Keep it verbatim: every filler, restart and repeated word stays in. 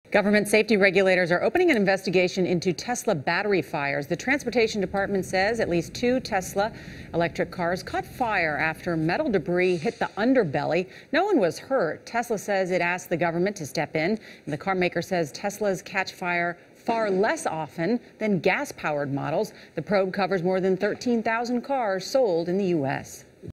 Government safety regulators are opening an investigation into Tesla battery fires. The Transportation Department says at least two Tesla electric cars caught fire after metal debris hit the underbelly. No one was hurt. Tesla says it asked the government to step in. And the car maker says Teslas catch fire far less often than gas-powered models. The probe covers more than thirteen thousand cars sold in the U S